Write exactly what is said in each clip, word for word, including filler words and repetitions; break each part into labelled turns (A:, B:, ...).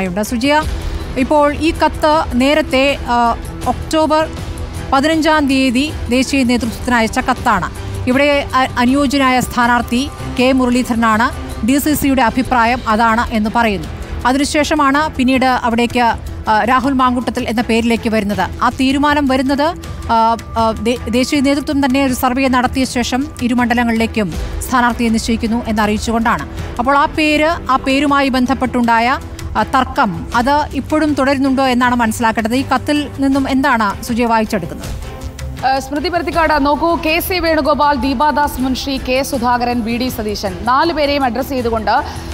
A: വിവരങ്ങളുമായുണ്ട്. സുജിയ, ഇപ്പോൾ ഈ കത്ത് നേരത്തെ ഒക്ടോബർ പതിനഞ്ചാം തീയതി ദേശീയ നേതൃത്വത്തിന് അയച്ച കത്താണ്. ഇവിടെ അനുയോജ്യനായ സ്ഥാനാർത്ഥി കെ മുരളീധരനാണ്. ഡി സി സിയുടെ അഭിപ്രായം അതാണ് എന്ന് പറയുന്നു. അതിനുശേഷമാണ് പിന്നീട് അവിടേക്ക് രാഹുൽ മാങ്കൂട്ടത്തിൽ എന്ന പേരിലേക്ക് വരുന്നത്. ആ തീരുമാനം വരുന്നത് ദേശീയ നേതൃത്വം തന്നെ ഒരു സർവേ നടത്തിയ ശേഷം ഇരുമണ്ഡലങ്ങളിലേക്കും സ്ഥാനാർത്ഥിയെ നിശ്ചയിക്കുന്നു എന്നറിയിച്ചുകൊണ്ടാണ്. അപ്പോൾ ആ പേര് ആ പേരുമായി ബന്ധപ്പെട്ടുണ്ടായ തർക്കം അത് ഇപ്പോഴും തുടരുന്നുണ്ടോ എന്നാണ് മനസ്സിലാക്കേണ്ടത്. ഈ കത്തിൽ നിന്നും എന്താണ് സുജയ വായിച്ചെടുക്കുന്നത്?
B: സ്മൃതി പരുത്തിക്കാട്, നോക്കൂ, K C Venugopal, Deepadas Munshi, K Sudhakaran, V D Satheesan നാല് പേരെയും അഡ്രസ് ചെയ്തുകൊണ്ട്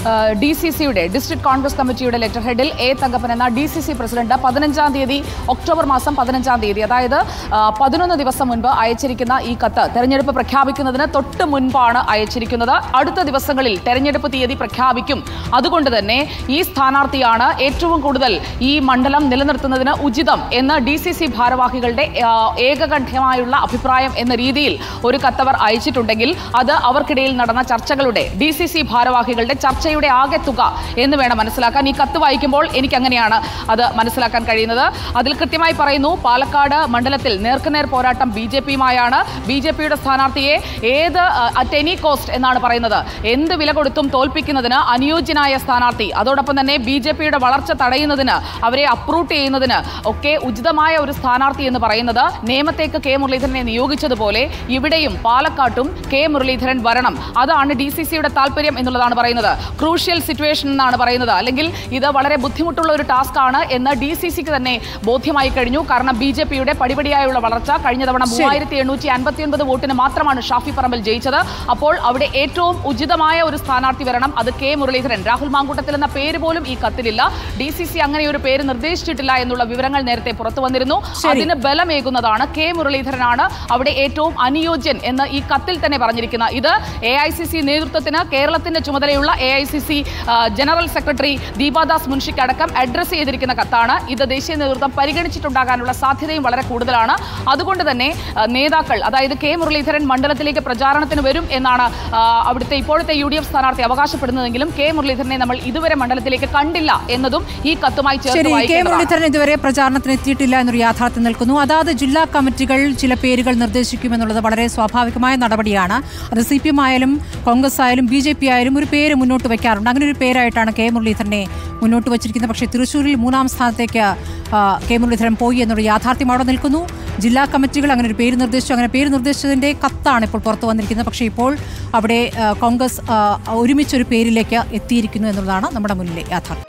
B: ഡി സി സിയുടെ district Congress committee letter ഹെഡിൽ A Thankappan എന്ന ഡി സി സി പ്രസിഡന്റ് പതിനഞ്ചാം തീയതി ഒക്ടോബർ മാസം പതിനഞ്ചാം തീയതി അതായത് പതിനൊന്ന് ദിവസം മുൻപ് അയച്ചിരിക്കുന്ന ഈ കത്ത് തെരഞ്ഞെടുപ്പ് പ്രഖ്യാപിക്കുന്നതിന് തൊട്ട് മുൻപാണ് അയച്ചിരിക്കുന്നത്. അടുത്ത ദിവസങ്ങളിൽ തെരഞ്ഞെടുപ്പ് തീയതി പ്രഖ്യാപിക്കും. അതുകൊണ്ട് തന്നെ ഈ സ്ഥാനാർത്ഥിയാണ് ഏറ്റവും കൂടുതൽ ഈ മണ്ഡലം നിലനിർത്തുന്നതിന് ഉചിതം എന്ന് ഡി സി സി ഭാരവാഹികളുടെ ഏകകണ്ഠ്യ ായുള്ള അഭിപ്രായം എന്ന രീതിയിൽ ഒരു കത്തവർ അയച്ചിട്ടുണ്ടെങ്കിൽ അത് അവർക്കിടയിൽ നടന്ന ചർച്ചകളുടെ ഡി സി സി ഭാരവാഹികളുടെ ചർച്ചയുടെ ആകെ തുക എന്ന് വേണം മനസ്സിലാക്കാൻ. ഈ കത്ത് വായിക്കുമ്പോൾ എനിക്ക് അങ്ങനെയാണ് അത് മനസ്സിലാക്കാൻ കഴിയുന്നത്. അതിൽ കൃത്യമായി പറയുന്നു, പാലക്കാട് മണ്ഡലത്തിൽ നേർക്കുനേർ പോരാട്ടം ബി ജെ പിയുമായാണ്. ബി ജെ പിയുടെ സ്ഥാനാർത്ഥിയെ ഏത് അറ്റ് എനി കോസ്റ്റ് എന്നാണ് പറയുന്നത്, എന്ത് വില കൊടുത്തും തോൽപ്പിക്കുന്നതിന് അനുയോജ്യനായ സ്ഥാനാർത്ഥി, അതോടൊപ്പം തന്നെ ബി ജെ പിയുടെ വളർച്ച തടയുന്നതിന് അവരെ അപ്രൂട്ട് ചെയ്യുന്നതിന് ഒക്കെ ഉചിതമായ ഒരു സ്ഥാനാർത്ഥി എന്ന് പറയുന്നത് നേമത്തേക്ക് കെ മുരളീധരനെ നിയോഗിച്ചതുപോലെ ഇവിടെയും പാലക്കാട്ടും കെ മുരളീധരൻ വരണം. അതാണ് ഡി സി സിയുടെ താല്പര്യം എന്നുള്ളതാണ് പറയുന്നത്. ക്രൂഷ്യൽ സിറ്റുവേഷൻ എന്നാണ് പറയുന്നത്. അല്ലെങ്കിൽ ഇത് വളരെ ബുദ്ധിമുട്ടുള്ള ഒരു ടാസ്ക് ആണ് എന്ന് ഡി സി സിക്ക് തന്നെ ബോധ്യമായി കഴിഞ്ഞു. കാരണം ബി ജെ പിയുടെ പടിപടിയായുള്ള വളർച്ച കഴിഞ്ഞ തവണ മൂവായിരത്തി എണ്ണൂറ്റി അൻപത്തി ഒൻപത് വോട്ടിന് മാത്രമാണ് ഷാഫി പറമ്പിൽ ജയിച്ചത്. അപ്പോൾ അവിടെ ഏറ്റവും ഉചിതമായ ഒരു സ്ഥാനാർത്ഥി വരണം. അത് കെ മുരളീധരൻ. രാഹുൽ മാങ്കൂട്ടത്തിൽ എന്ന പേര് പോലും ഈ കത്തിലില്ല. ഡി സി സി അങ്ങനെ ഒരു പേര് നിർദ്ദേശിച്ചിട്ടില്ല എന്നുള്ള വിവരങ്ങൾ നേരത്തെ പുറത്തു വന്നിരുന്നു. അതിന് ബലമേകുന്നതാണ് കെ മുരളീധരനാണ് അവിടെ ഏറ്റവും അനുയോജ്യൻ എന്ന് ഈ കത്തിൽ തന്നെ പറഞ്ഞിരിക്കുന്ന. ഇത് എ ഐ സി സി നേതൃത്വത്തിന് കേരളത്തിന്റെ ചുമതലയുള്ള A I C C general secretary Deepadas മുൻഷിക്ക് അടക്കം അഡ്രസ് ചെയ്തിരിക്കുന്ന കത്താണ്. ഇത് ദേശീയ നേതൃത്വം പരിഗണിച്ചിട്ടുണ്ടാകാനുള്ള സാധ്യതയും വളരെ കൂടുതലാണ്. അതുകൊണ്ട് തന്നെ നേതാക്കൾ, അതായത് കെ മുരളീധരൻ മണ്ഡലത്തിലേക്ക് പ്രചാരണത്തിന് വരും എന്നാണ് അവിടുത്തെ ഇപ്പോഴത്തെ യു ഡി എഫ് സ്ഥാനാർത്ഥി അവകാശപ്പെടുന്നതെങ്കിലും കെ മുരളീധരനെ നമ്മൾ ഇതുവരെ മണ്ഡലത്തിലേക്ക് കണ്ടില്ല എന്നതും ഈ കത്തുമായി ചേർത്ത്
A: കെ മുരളീധരൻ ഇതുവരെ പ്രചാരണത്തിന് എത്തിയിട്ടില്ല എന്നൊരു യാഥാർത്ഥ്യം നിൽക്കുന്നു. അതാത് ജില്ലാ കമ്മിറ്റികൾ ചില പേരുകൾ നിർദ്ദേശിക്കുമെന്നുള്ളത് വളരെ സ്വാഭാവികമായ നടപടിയാണ്. അത് സി പി എം ആയാലും കോൺഗ്രസ് ആയാലും ബി ജെ പി ആയാലും ഒരു പേര് മുന്നോട്ട് വയ്ക്കാറുണ്ട്. അങ്ങനെ ഒരു പേരായിട്ടാണ് കെ മുരളീധരനെ മുന്നോട്ട് വച്ചിരിക്കുന്നത്. പക്ഷേ തൃശ്ശൂരിൽ മൂന്നാം സ്ഥാനത്തേക്ക് കെ മുരളീധരൻ പോയി എന്നൊരു യാഥാർത്ഥ്യം അവിടെ നിൽക്കുന്നു. ജില്ലാ കമ്മിറ്റികൾ അങ്ങനെ ഒരു പേര് നിർദ്ദേശിച്ചു. അങ്ങനെ പേര് നിർദ്ദേശിച്ചതിൻ്റെ കത്താണ് ഇപ്പോൾ പുറത്തു വന്നിരിക്കുന്നത്. പക്ഷേ ഇപ്പോൾ അവിടെ കോൺഗ്രസ് ഒരുമിച്ചൊരു പേരിലേക്ക് എത്തിയിരിക്കുന്നു എന്നുള്ളതാണ് നമ്മുടെ മുന്നിലെ യാഥാർത്ഥ്യം.